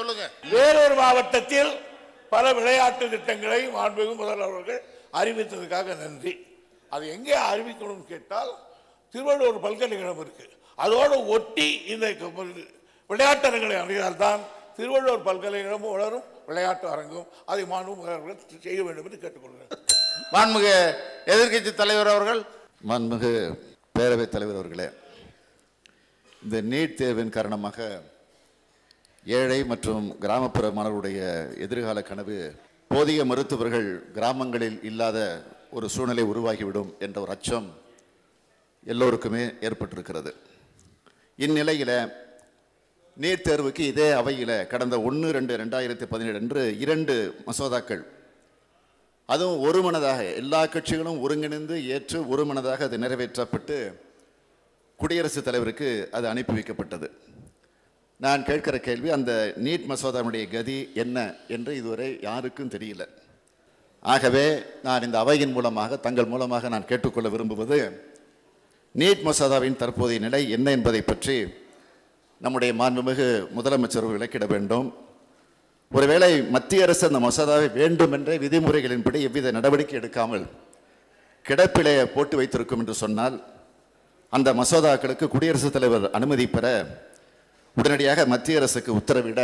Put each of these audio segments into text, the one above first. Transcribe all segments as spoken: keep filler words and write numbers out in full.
சொல்லுங்க. வேறொரு மாவட்டத்தில் பல விளையாட்டு திட்டங்களை மாண்புமிகு முதல்வர்கள் அறிவித்ததுக்காக நன்றி. அது எங்கே அறிவிக்கணும்னு கேட்டால் திருவள்ளூர் பல்கலைக்கழகம் இருக்கு, அதோடு ஒட்டி இந்த விளையாட்டரங்களை அறிந்தால்தான் திருவள்ளூர் பல்கலைக்கழகம் வளரும், விளையாட்டு அரங்கும் அதை மாண்புமிகு செய்ய வேண்டும் என்று கேட்டுக்கொள்கிறேன். மாண்புமிகு எதிர்க்கட்சி தலைவர் அவர்கள். மாண்புமிகு பேரவைத் தலைவர் அவர்களே, இந்த நீட் தேர்வின் காரணமாக ஏழை மற்றும் கிராமப்புற மாணவர்களுடைய எதிர்கால கனவு போதிய மருத்துவர்கள் கிராமங்களில் இல்லாத ஒரு சூழ்நிலை உருவாகிவிடும் என்ற ஒரு அச்சம் எல்லோருக்குமே ஏற்பட்டிருக்கிறது. இந்நிலையில் நீட் தேர்வுக்கு இதே அவையில் கடந்த ஒன்று ரெண்டு ரெண்டாயிரத்தி பதினேழு அன்று இரண்டு மசோதாக்கள், அதுவும் ஒருமனதாக எல்லா கட்சிகளும் ஒருங்கிணைந்து ஏற்று ஒருமனதாக அது நிறைவேற்றப்பட்டு குடியரசுத் தலைவருக்கு அது அனுப்பி வைக்கப்பட்டது. நான் கேட்கிற கேள்வி, அந்த நீட் மசோதாவுடைய கதி என்ன என்று இதுவரை யாருக்கும் தெரியல. ஆகவே நான் இந்த அவையின் மூலமாக தங்கள் மூலமாக நான் கேட்டுக்கொள்ள விரும்புவது, நீட் மசோதாவின் தற்போதைய நிலை என்ன என்பதை பற்றி நம்முடைய மாண்புமிகு முதலமைச்சர் விளக்கிட வேண்டும். ஒருவேளை மத்திய அரசு அந்த மசோதாவை வேண்டும் என்ற விதிமுறைகளின்படி எவ்வித நடவடிக்கை எடுக்காமல் கிடப்பிலே போட்டு வைத்திருக்கும் என்று சொன்னால், அந்த மசோதாக்களுக்கு குடியரசுத் தலைவர் அனுமதி பெற உடனடியாக மத்திய அரசுக்கு உத்தரவிட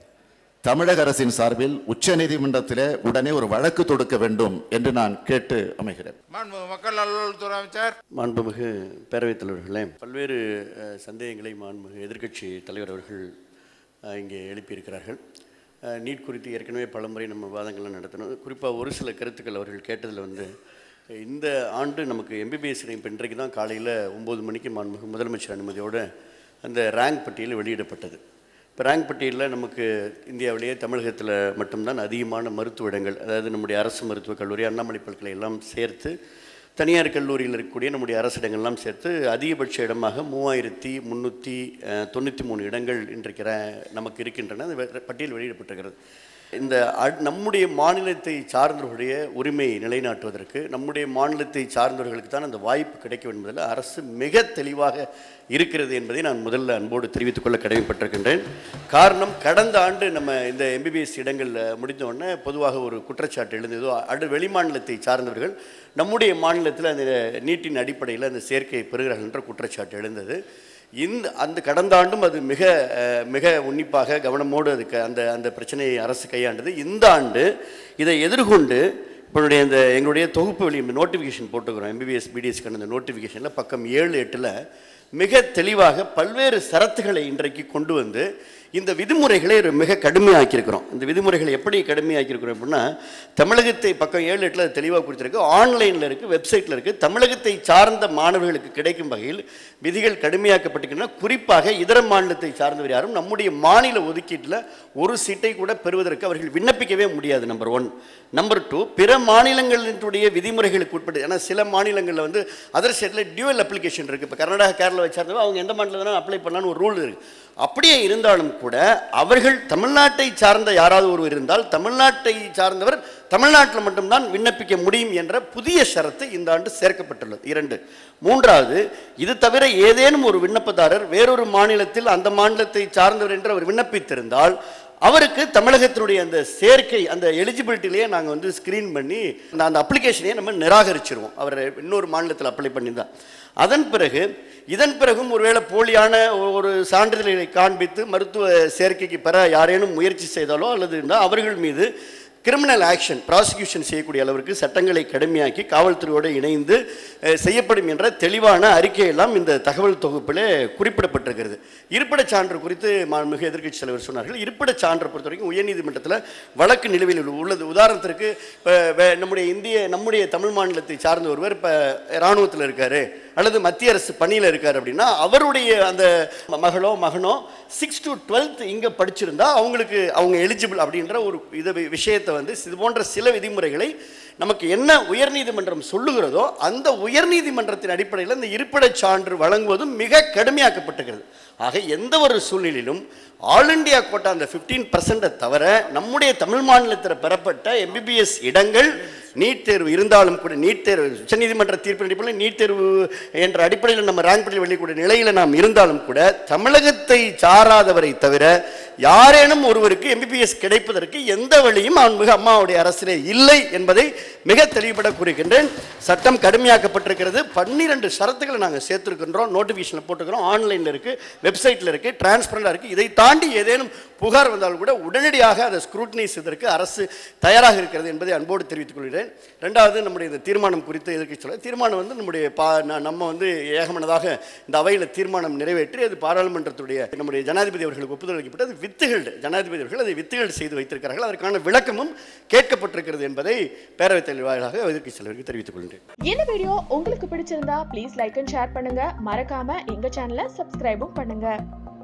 தமிழக அரசின் சார்பில் உச்ச நீதிமன்றத்திலே உடனே ஒரு வழக்கு தொடுக்க வேண்டும் என்று நான் கேட்டு அமைகிறேன். மக்கள் நல்வாழ்வுத்துறை அமைச்சர். மாண்புமிகு பேரவைத் தலைவர்களே, பல்வேறு சந்தேகங்களை மாண்புமிகு எதிர்க்கட்சி தலைவர் அவர்கள் இங்கே எழுப்பியிருக்கிறார்கள். நீட் குறித்து ஏற்கனவே பலமுறை நம்ம விவாதங்கள்லாம் நடத்தணும். குறிப்பாக ஒரு சில கருத்துக்கள் அவர்கள் கேட்டதில் வந்து, இந்த ஆண்டு நமக்கு எம்பிபிஎஸ் இப்போ இன்றைக்கு தான் காலையில் ஒம்பது மணிக்கு மாண்புமிகு முதலமைச்சர் அனுமதியோடு அந்த ரேங்க் பட்டியல் வெளியிடப்பட்டது. இப்போ ரேங்க் பட்டியலில் நமக்கு இந்தியாவிலேயே தமிழகத்தில் மட்டும்தான் அதிகமான மருத்துவ இடங்கள், அதாவது நம்முடைய அரசு மருத்துவக் கல்லூரி, அண்ணாமலை பல்கலை எல்லாம் சேர்த்து தனியார் கல்லூரியில் இருக்கக்கூடிய நம்முடைய அரசு இடங்கள்லாம் சேர்த்து அதிகபட்ச இடமாக மூவாயிரத்தி முந்நூற்றி தொண்ணூற்றி மூணு இடங்கள் இன்றைக்கு நமக்கு இருக்கின்றன. அந்த பட்டியல் வெளியிடப்பட்டிருக்கிறது. இந்த நம்முடைய மாநிலத்தை சார்ந்தவர்களுடைய உரிமையை நிலைநாட்டுவதற்கு, நம்முடைய மாநிலத்தை சார்ந்தவர்களுக்கு தான் அந்த வாய்ப்பு கிடைக்கும் என்பதில் அரசு மிக தெளிவாக இருக்கிறது என்பதை நான் முதல்ல அன்போடு தெரிவித்துக் கொள்ள கடமைப்பட்டிருக்கின்றேன். காரணம், கடந்த ஆண்டு நம்ம இந்த எம்பிபிஎஸ் இடங்களில் முடிந்தவுடனே பொதுவாக ஒரு குற்றச்சாட்டு எழுந்ததோ, அடு வெளி மாநிலத்தை சார்ந்தவர்கள் நம்முடைய மாநிலத்தில் அந்த நீட்டின் அடிப்படையில் அந்த சேர்க்கையை பெறுகிறார்கள் என்ற குற்றச்சாட்டு எழுந்தது. இந்த அந்த கடந்த ஆண்டும் அது மிக மிக உன்னிப்பாக கவனமோடு அதுக்கு அந்த அந்த பிரச்சனையை அரசு கையாண்டது. இந்த ஆண்டு இதை எதிர்கொண்டு இப்போடைய இந்த எங்களுடைய தொகுப்பு வெளி நோட்டிஃபிகேஷன் போட்டுக்கிறோம். எம்பிபிஎஸ் பிடிஎஸ்க்கான இந்த நோட்டிஃபிகேஷனில் பக்கம் ஏழு எட்டில் மிக தெளிவாக பல்வேறு சரத்துக்களை இன்றைக்கு கொண்டு வந்து இந்த விதிமுறைகளை மிக கடுமையாக்கியிருக்கிறோம். இந்த விதிமுறைகளை எப்படி கடுமையாக்கியிருக்கிறோம் அப்படின்னா, தமிழகத்தை பக்கம் ஏழு எட்டில் தெளிவாக குறித்திருக்கு, ஆன்லைனில் இருக்குது, வெப்சைட்டில் இருக்குது. தமிழகத்தை சார்ந்த மாணவர்களுக்கு கிடைக்கும் வகையில் விதிகள் கடுமையாக்கப்பட்டிருக்கின்றன. குறிப்பாக இதர மாநிலத்தை சார்ந்தவர் யாரும் நம்முடைய மாநில ஒதுக்கீட்டில் ஒரு சீட்டை கூட பெறுவதற்கு அவர்கள் விண்ணப்பிக்கவே முடியாது. Number one. நம்பர் டூ, பிற மாநிலங்களினுடைய விதிமுறைகளுக்கு உட்பட்டு, ஏன்னா சில மாநிலங்களில் வந்து அதர் ஸ்டேட்டில் டியூவல் அப்ளிகேஷன் இருக்குது. இப்போ கர்நாடகா கேரளா சார்ந்தவங்க அவங்க எந்த மாநிலத்தில் வேணாலும் அப்ளை பண்ணலான்னு ஒரு ரூல் இருக்குது. அப்படியே இருந்தாலும் கூட அவர்கள் தமிழ்நாட்டை சார்ந்த யாராவது ஒருவர் இருந்தால் தமிழ்நாட்டை சார்ந்தவர் தமிழ்நாட்டில் மட்டும்தான் விண்ணப்பிக்க முடியும் என்ற புதிய ஷரத்து இந்த ஆண்டு சேர்க்கப்பட்டுள்ளது. இரண்டு. மூன்றாவது, இது தவிர ஏதேனும் ஒரு விண்ணப்பதாரர் வேறொரு மாநிலத்தில் அந்த மாநிலத்தை சார்ந்தவர் என்று அவர் விண்ணப்பித்திருந்தால் அவருக்கு தமிழகத்தினுடைய அந்த சேர்க்கை, அந்த எலிஜிபிலிட்டிலேயே நாங்கள் வந்து ஸ்க்ரீன் பண்ணி அந்த அந்த அப்ளிகேஷனையே நம்ம நிராகரிச்சிருவோம், அவர் இன்னொரு மாநிலத்தில் அப்ளை பண்ணியிருந்தால். அதன் பிறகு இதன் பிறகும் ஒருவேளை போலியான ஒரு சான்றிதழ்களை காண்பித்து மருத்துவ சேர்க்கைக்கு பெற யாரேனும் முயற்சி செய்தாலோ அல்லது இருந்தால் அவர்கள் மீது கிரிமினல் ஆக்ஷன் ப்ராசிக்யூஷன் செய்யக்கூடிய அளவிற்கு சட்டங்களை கடுமையாக்கி காவல்துறையோடு இணைந்து செய்யப்படும் என்ற தெளிவான அறிக்கையெல்லாம் இந்த தகவல் தொகுப்பில் குறிப்பிடப்பட்டிருக்கிறது. இருப்பிடச் சான்று குறித்து மிக எதிர்க்கட்சி தலைவர் சொன்னார்கள். இருப்பிடச் சான்றை பொறுத்த வரைக்கும் உயர்நீதிமன்றத்தில் வழக்கு நிலுவையில் உள்ளது. உதாரணத்திற்கு நம்முடைய இந்திய நம்முடைய தமிழ் மாநிலத்தை சார்ந்த ஒருவர் இப்போ இராணுவத்தில் இருக்கார் அல்லது மத்திய அரசு பணியில் இருக்கார் அப்படின்னா அவருடைய அந்த மகளோ மகனோ சிக்ஸ் டு டுவெல்த் இங்கே படிச்சிருந்தா அவங்களுக்கு அவங்க எலிஜிபிள் அப்படின்ற ஒரு இதை விஷயத்தை வந்து இது போன்ற சில விதிமுறைகளை நமக்கு என்ன உயர்நீதிமன்றம் சொல்லுகிறதோ அந்த உயர்நீதிமன்றத்தின் அடிப்படையில் இந்த இருப்பிடச் சான்று வழங்குவதும் மிக கடுமையாக்கப்பட்டிருக்கிறது. ஆக எந்த ஒரு சூழ்நிலையிலும் ஆல் இண்டியா கோட்டா அந்த பிப்டீன் பர்சன்டை தவிர நம்முடைய தமிழ் மாநிலத்தில் பெறப்பட்ட எம்பிபிஎஸ் இடங்கள் நீட் தேர்வு இருந்தாலும் கூட நீட் தேர்வு உச்சநீதிமன்ற தீர்ப்பின் அடிப்படையில் நீட் தேர்வு என்ற அடிப்படையில் நம்ம ரேங்க் பட்டியல் வெளியிடக்கூடிய நிலையில் நாம் இருந்தாலும் கூட தமிழகத்தை சாராதவரை தவிர யாரேனும் ஒருவருக்கு எம்பிபிஎஸ் கிடைப்பதற்கு எந்த வழியும் அவன்மிகு அம்மாவுடைய அரசிலே இல்லை என்பதை மிக தெளிவுபட கூறுகின்றேன். சட்டம் கடுமையாக்கப்பட்டிருக்கிறது. பன்னிரண்டு ஷரத்துக்களை நாங்கள் சேர்த்துருக்கின்றோம். நோட்டிஃபிகேஷனில் போட்டுக்கிறோம், ஆன்லைனில் இருக்குது, வெப்சைட்டில் இருக்குது, டிரான்ஸ்பரண்டாக இருக்குது. இதை தாண்டி ஏதேனும் புகார் வந்தாலும் கூட உடனடியாக அதை ஸ்க்ரூட்டனைஸ் செய்வதற்கு அரசு தயாராக இருக்கிறது என்பதை அன்போடு தெரிவித்துக் கொள்கிறேன். ரெண்டாவது, நம்முடைய இந்த தீர்மானம் குறித்து எதிர்க்க சொல்ல தீர்மானம் வந்து நம்முடைய பா நம்ம வந்து ஏகமனதாக இந்த அவையில் தீர்மானம் நிறைவேற்றி அது பாராளுமன்றத்துடைய நம்முடைய ஜனாதிபதி அவர்களுக்கு ஒப்புதல் அளிக்கப்பட்டு அது வித்துகள் ஜனாதிபதி அவர்கள் அதை வித்துகள் செய்து வைத்திருக்கிறார்கள். அதற்கான விளக்கமும் கேட்கப்பட்டிருக்கிறது என்பதை பேரவைத் தலைவர் வாயிலாக எதிர்க்க செல்வதற்கு தெரிவித்துக் கொள்கிறேன். இந்த வீடியோ உங்களுக்கு பிடிச்சிருந்தா ப்ளீஸ் லைக் அண்ட் ஷேர் பண்ணுங்க. மறக்காம எங்க சேனலை சப்ஸ்கிரைபும் பண்ணுங்க.